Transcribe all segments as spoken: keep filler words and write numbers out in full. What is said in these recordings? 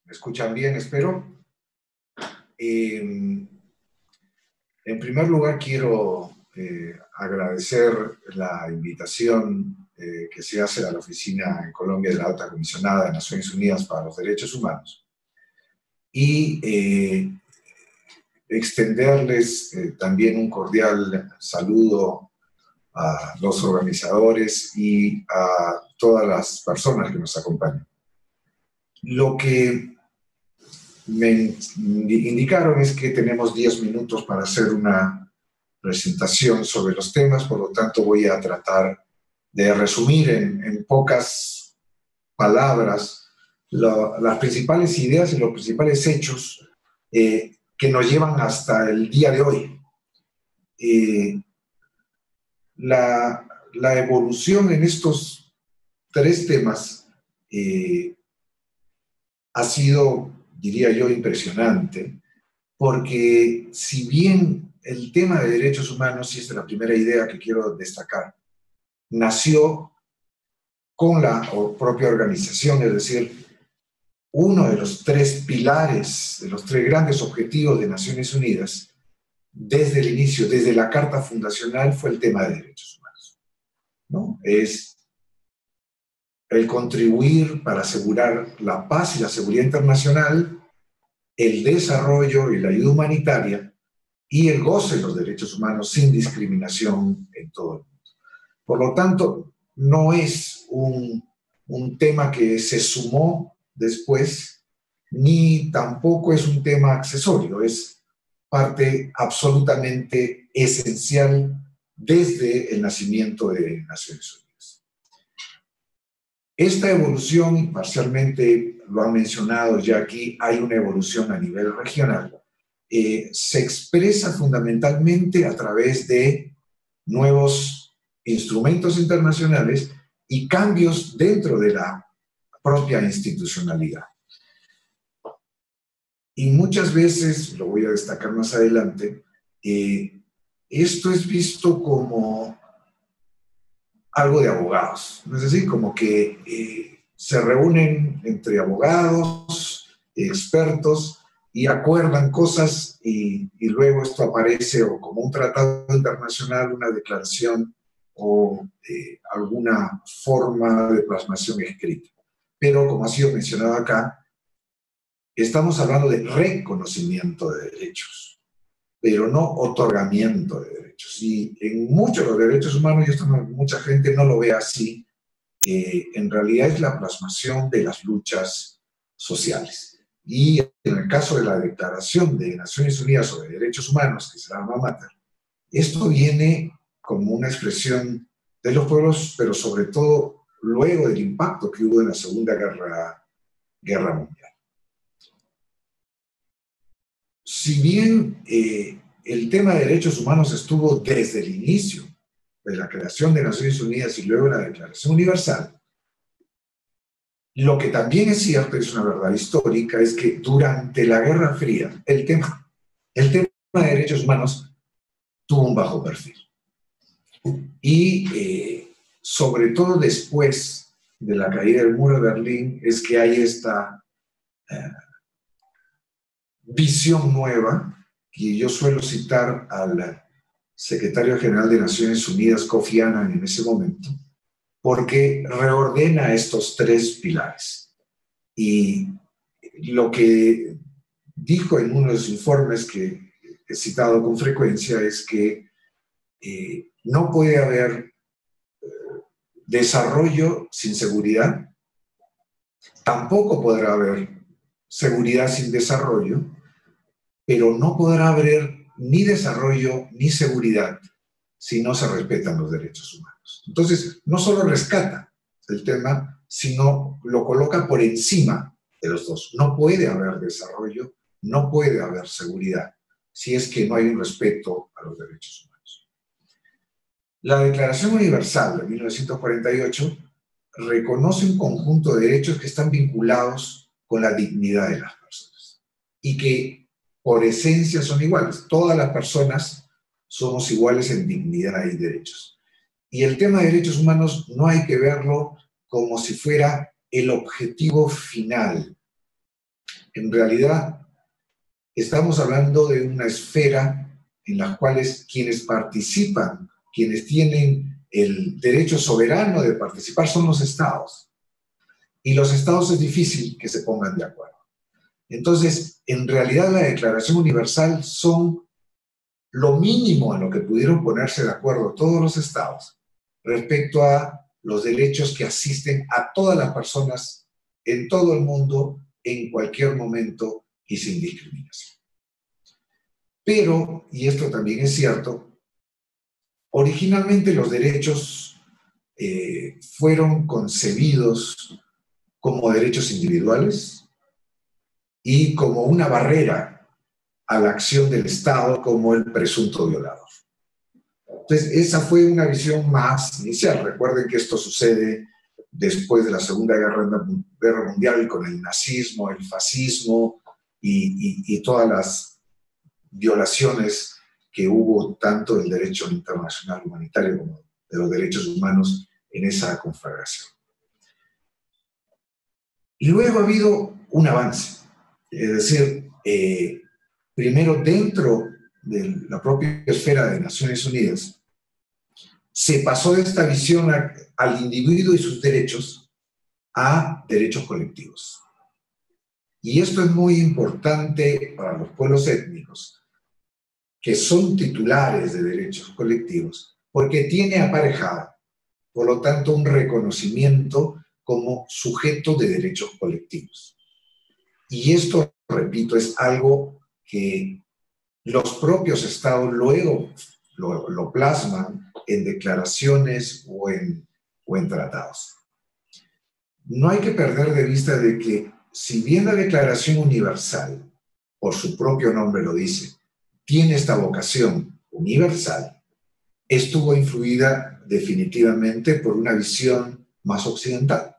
¿Me escuchan bien, espero? Eh, en primer lugar, quiero eh, agradecer la invitación eh, que se hace a la oficina en Colombia de la Alta Comisionada de Naciones Unidas para los Derechos Humanos y eh, extenderles eh, también un cordial saludo a los organizadores y a todas las personas que nos acompañan. Lo que me indicaron es que tenemos diez minutos para hacer una presentación sobre los temas, por lo tanto voy a tratar de resumir en, en pocas palabras lo, las principales ideas y los principales hechos eh, que nos llevan hasta el día de hoy. Eh, la, la evolución en estos tres temas eh, ha sido, diría yo, impresionante, porque si bien el tema de derechos humanos, y esta es la primera idea que quiero destacar, nació con la propia organización, es decir, uno de los tres pilares, de los tres grandes objetivos de Naciones Unidas, desde el inicio, desde la Carta Fundacional, fue el tema de derechos humanos, ¿no? Es el contribuir para asegurar la paz y la seguridad internacional, el desarrollo y la ayuda humanitaria y el goce de los derechos humanos sin discriminación en todo el mundo. Por lo tanto, no es un, un tema que se sumó después, ni tampoco es un tema accesorio, es parte absolutamente esencial desde el nacimiento de Naciones Unidas. Esta evolución, y parcialmente lo han mencionado ya aquí, hay una evolución a nivel regional, eh, se expresa fundamentalmente a través de nuevos instrumentos internacionales y cambios dentro de la propia institucionalidad. Y muchas veces, lo voy a destacar más adelante, eh, esto es visto como algo de abogados, es decir, como que eh, se reúnen entre abogados, expertos, y acuerdan cosas y, y luego esto aparece o como un tratado internacional, una declaración o eh, alguna forma de plasmación escrita. Pero, como ha sido mencionado acá, estamos hablando de reconocimiento de derechos, pero no otorgamiento de derechos. Y en muchos de los derechos humanos, y esto no, mucha gente no lo ve así, eh, en realidad es la plasmación de las luchas sociales. Y en el caso de la Declaración de Naciones Unidas sobre Derechos Humanos, que se llama Mater, esto viene como una expresión de los pueblos, pero sobre todo luego del impacto que hubo en la Segunda Guerra, Guerra Mundial. Si bien eh, el tema de derechos humanos estuvo desde el inicio de la creación de Naciones Unidas y luego de la Declaración Universal, lo que también es cierto, es una verdad histórica, es que durante la Guerra Fría el tema, el tema de derechos humanos tuvo un bajo perfil. Y eh, sobre todo después de la caída del muro de Berlín es que hay esta eh, visión nueva, que yo suelo citar al secretario general de Naciones Unidas, Kofi Annan, en ese momento, porque reordena estos tres pilares. Y lo que dijo en uno de los informes que he citado con frecuencia es que eh, no puede haber eh, desarrollo sin seguridad, tampoco podrá haber seguridad sin desarrollo, pero no podrá haber ni desarrollo ni seguridad si no se respetan los derechos humanos. Entonces, no solo rescata el tema, sino lo coloca por encima de los dos. No puede haber desarrollo, no puede haber seguridad, si es que no hay un respeto a los derechos humanos. La Declaración Universal de mil novecientos cuarenta y ocho reconoce un conjunto de derechos que están vinculados con la dignidad de las personas y que por esencia son iguales. Todas las personas somos iguales en dignidad y derechos. Y el tema de derechos humanos no hay que verlo como si fuera el objetivo final En realidad, estamos hablando de una esfera en la cual quienes participan, quienes tienen el derecho soberano de participar son los estados. Y los estados es difícil que se pongan de acuerdo. Entonces, en realidad la Declaración Universal son lo mínimo en lo que pudieron ponerse de acuerdo todos los estados respecto a los derechos que asisten a todas las personas en todo el mundo, en cualquier momento y sin discriminación. Pero, y esto también es cierto, originalmente los derechos eh, fueron concebidos como derechos individuales y como una barrera a la acción del Estado como el presunto violador. Entonces, esa fue una visión más inicial. Recuerden que esto sucede después de la Segunda Guerra, Guerra Mundial con el nazismo, el fascismo y, y, y todas las violaciones que hubo tanto del derecho internacional humanitario como de los derechos humanos en esa conflagración. Y luego ha habido un avance, es decir, eh, primero dentro de la propia esfera de Naciones Unidas, se pasó de esta visión a, al individuo y sus derechos a derechos colectivos. Y esto es muy importante para los pueblos étnicos, que son titulares de derechos colectivos, porque tiene aparejado, por lo tanto, un reconocimiento como sujeto de derechos colectivos. Y esto, repito, es algo que los propios estados luego lo, lo plasman en declaraciones o en, o en tratados. No hay que perder de vista de que, si bien la Declaración Universal, por su propio nombre lo dice, tiene esta vocación universal, estuvo influida definitivamente por una visión más occidental.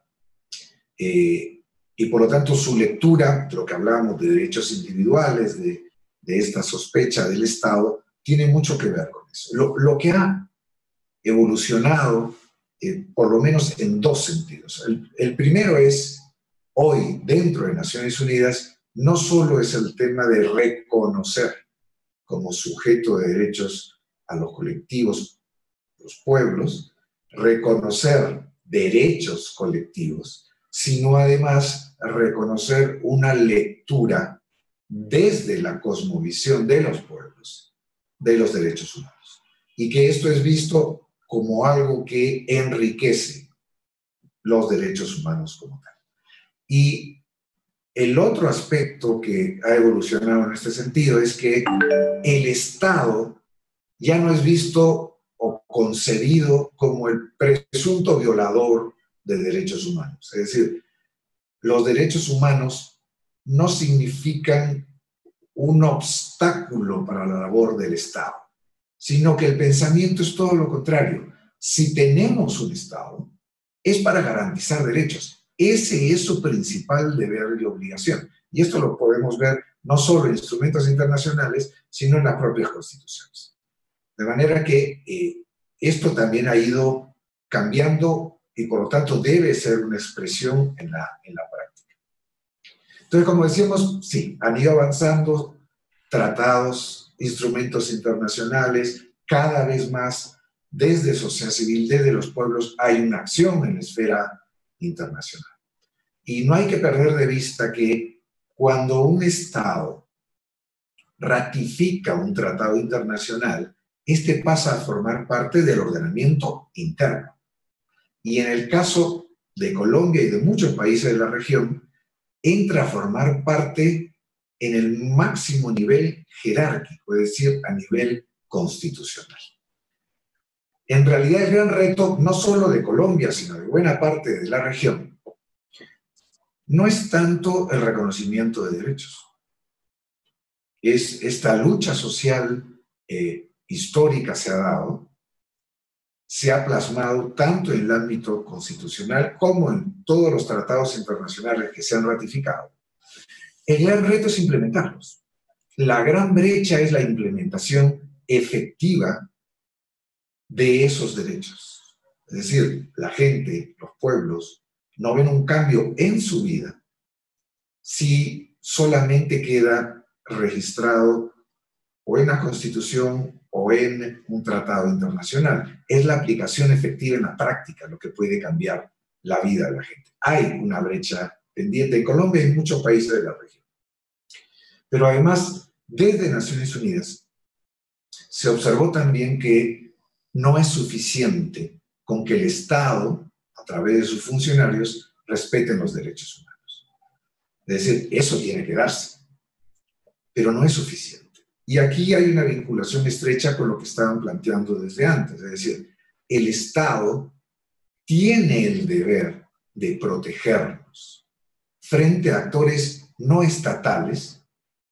Eh, y por lo tanto su lectura, de lo que hablábamos de derechos individuales, de, de esta sospecha del Estado, tiene mucho que ver con eso. Lo, lo que ha evolucionado, eh, por lo menos en dos sentidos. El, el primero es, hoy, dentro de Naciones Unidas, no solo es el tema de reconocer como sujeto de derechos a los colectivos, los pueblos, reconocer derechos colectivos, sino además reconocer una lectura desde la cosmovisión de los pueblos de los derechos humanos. Y que esto es visto como algo que enriquece los derechos humanos como tal. Y el otro aspecto que ha evolucionado en este sentido es que el Estado ya no es visto o concebido como el presunto violador de derechos humanos. Es decir, los derechos humanos no significan un obstáculo para la labor del Estado, sino que el pensamiento es todo lo contrario. Si tenemos un Estado, es para garantizar derechos. Ese es su principal deber y obligación. Y esto lo podemos ver no solo en instrumentos internacionales, sino en las propias constituciones. De manera que eh, esto también ha ido cambiando y por lo tanto debe ser una expresión en la, en la práctica. Entonces, como decíamos, sí, han ido avanzando tratados, instrumentos internacionales, cada vez más desde sociedad civil, desde los pueblos, hay una acción en la esfera internacional. Y no hay que perder de vista que cuando un Estado ratifica un tratado internacional, este pasa a formar parte del ordenamiento interno. Y en el caso de Colombia y de muchos países de la región, entra a formar parte en el máximo nivel jerárquico, es decir, a nivel constitucional. En realidad, el gran reto, no solo de Colombia, sino de buena parte de la región, no es tanto el reconocimiento de derechos. Es esta lucha social eh, histórica se ha dado, se ha plasmado tanto en el ámbito constitucional como en todos los tratados internacionales que se han ratificado. El gran reto es implementarlos. La gran brecha es la implementación efectiva de esos derechos. Es decir, la gente, los pueblos, no ven un cambio en su vida si solamente queda registrado o en la Constitución o en un tratado internacional. Es la aplicación efectiva en la práctica lo que puede cambiar la vida de la gente. Hay una brecha pendiente en Colombia y en muchos países de la región. Pero además, desde Naciones Unidas, se observó también que no es suficiente con que el Estado, a través de sus funcionarios, respeten los derechos humanos. Es decir, eso tiene que darse, pero no es suficiente. Y aquí hay una vinculación estrecha con lo que estaban planteando desde antes. Es decir, el Estado tiene el deber de protegernos frente a actores no estatales,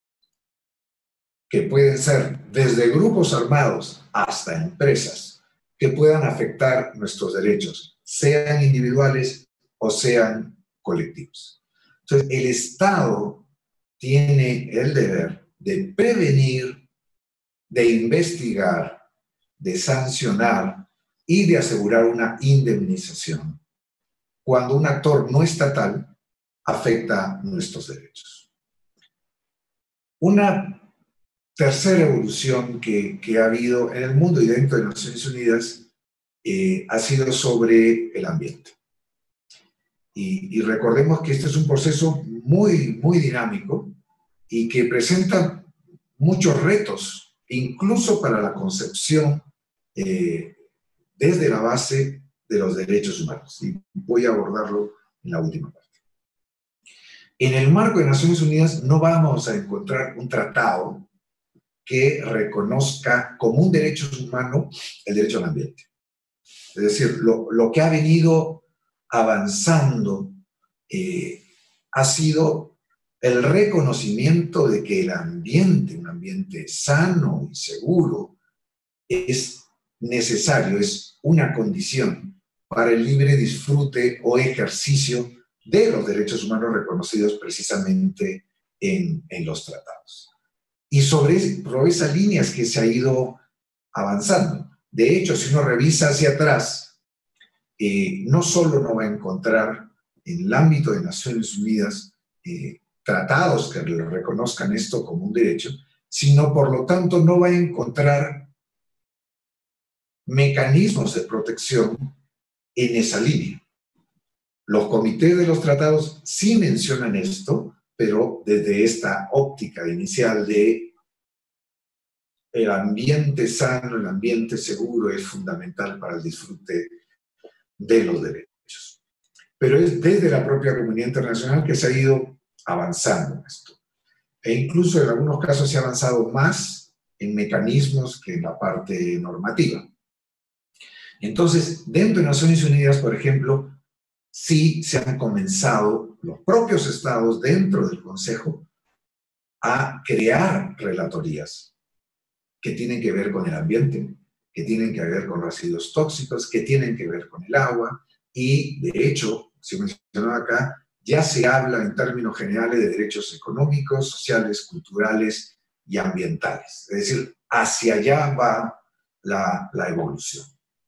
que pueden ser desde grupos armados hasta empresas, que puedan afectar nuestros derechos, sean individuales o sean colectivos. Entonces, el Estado tiene el deber de prevenir, de investigar, de sancionar y de asegurar una indemnización cuando un actor no estatal afecta nuestros derechos. Una tercera evolución que, que ha habido en el mundo y dentro de Naciones Unidas eh, ha sido sobre el ambiente. Y, y recordemos que este es un proceso muy, muy dinámico y que presenta muchos retos, incluso para la concepción eh, desde la base de los derechos humanos. Y voy a abordarlo en la última parte. En el marco de Naciones Unidas no vamos a encontrar un tratado que reconozca como un derecho humano el derecho al ambiente. Es decir, lo, lo que ha venido avanzando eh, ha sido el reconocimiento de que el ambiente, un ambiente sano y seguro, es necesario, es una condición para el libre disfrute o ejercicio de los derechos humanos reconocidos precisamente en, en los tratados. Y sobre, sobre esas líneas que se ha ido avanzando. De hecho, si uno revisa hacia atrás, eh, no solo no va a encontrar en el ámbito de Naciones Unidas eh, tratados que le reconozcan esto como un derecho, sino por lo tanto no va a encontrar mecanismos de protección en esa línea. Los comités de los tratados sí mencionan esto, pero desde esta óptica inicial de el ambiente sano, el ambiente seguro es fundamental para el disfrute de los derechos. Pero es desde la propia comunidad internacional que se ha ido avanzando en esto. E incluso en algunos casos se ha avanzado más en mecanismos que en la parte normativa. Entonces, dentro de Naciones Unidas, por ejemplo, sí se han comenzado los propios estados dentro del Consejo a crear relatorías que tienen que ver con el ambiente, que tienen que ver con residuos tóxicos, que tienen que ver con el agua, y de hecho, si mencionaba acá, ya se habla en términos generales de derechos económicos, sociales, culturales y ambientales. Es decir, hacia allá va la, la evolución.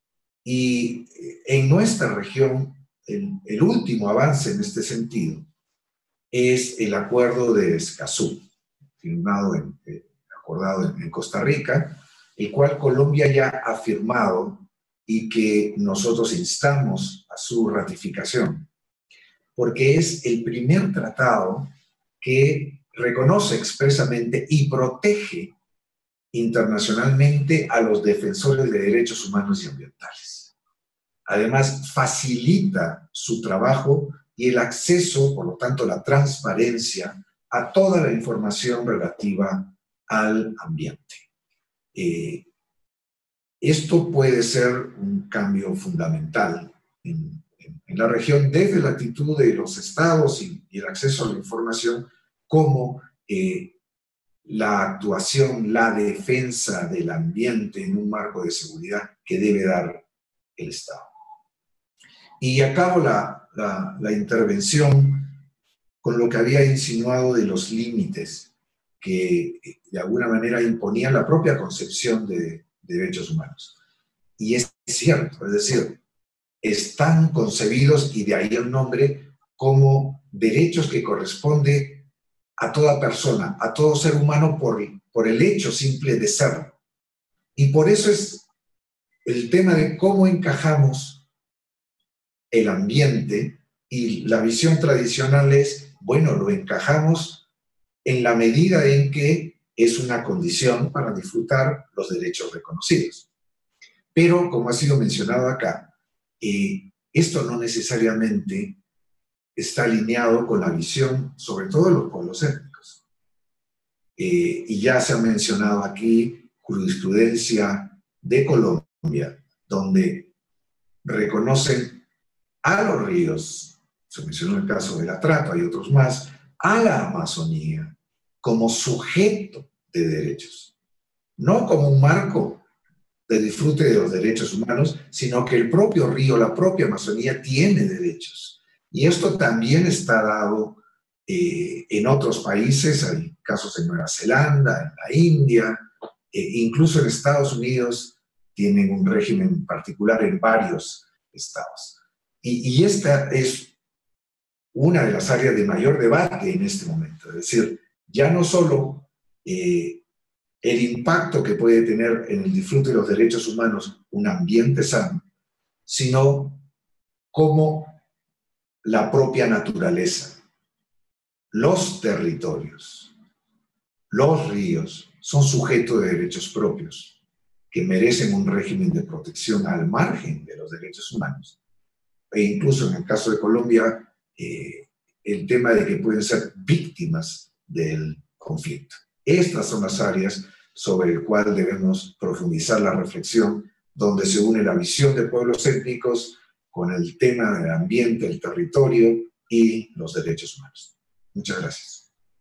Y en nuestra región, el, el último avance en este sentido es el Acuerdo de Escazú, firmado en, eh, acordado en, en Costa Rica, el cual Colombia ya ha firmado y que nosotros instamos a su ratificación, porque es el primer tratado que reconoce expresamente y protege internacionalmente a los defensores de derechos humanos y ambientales. Además, facilita su trabajo y el acceso, por lo tanto, la transparencia a toda la información relativa al ambiente. Eh, esto puede ser un cambio fundamental en, en, en la región desde la actitud de los estados y, y el acceso a la información como eh, la actuación, la defensa del ambiente en un marco de seguridad que debe dar el Estado. Y acabo la, la, la intervención con lo que había insinuado de los límites que de alguna manera imponían la propia concepción de, de derechos humanos. Y es cierto, es decir, están concebidos, y de ahí el nombre, como derechos que corresponde a toda persona, a todo ser humano por, por el hecho simple de serlo. Y por eso es el tema de cómo encajamos el ambiente, y la visión tradicional es, bueno, lo encajamos en la medida en que es una condición para disfrutar los derechos reconocidos. Pero, como ha sido mencionado acá, eh, esto no necesariamente está alineado con la visión, sobre todo de los pueblos étnicos. Eh, y ya se ha mencionado aquí jurisprudencia de Colombia, donde reconocen a los ríos, se mencionó el caso de la Trata y otros más, a la Amazonía como sujeto de derechos, no como un marco de disfrute de los derechos humanos, sino que el propio río, la propia Amazonía tiene derechos. Y esto también está dado eh, en otros países, hay casos en Nueva Zelanda, en la India, eh, incluso en Estados Unidos tienen un régimen particular en varios estados. Y, y esta es una de las áreas de mayor debate en este momento, es decir, ya no solo eh, el impacto que puede tener en el disfrute de los derechos humanos un ambiente sano, sino cómo la propia naturaleza, los territorios, los ríos son sujetos de derechos propios que merecen un régimen de protección al margen de los derechos humanos. E incluso en el caso de Colombia, eh, el tema de que pueden ser víctimas del conflicto. Estas son las áreas sobre el cual debemos profundizar la reflexión, donde se une la visión de pueblos étnicos con el tema del ambiente, el territorio y los derechos humanos. Muchas gracias.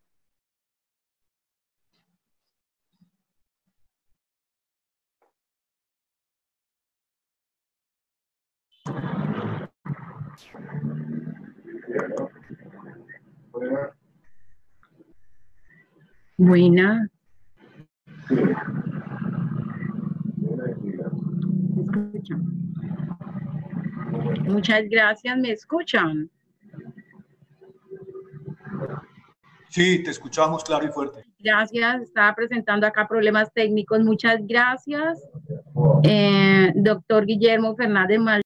Buena. Muchas gracias, ¿me escuchan? Sí, te escuchamos claro y fuerte. Gracias, estaba presentando acá problemas técnicos. Muchas gracias, eh, doctor Guillermo Fernández Maldonado.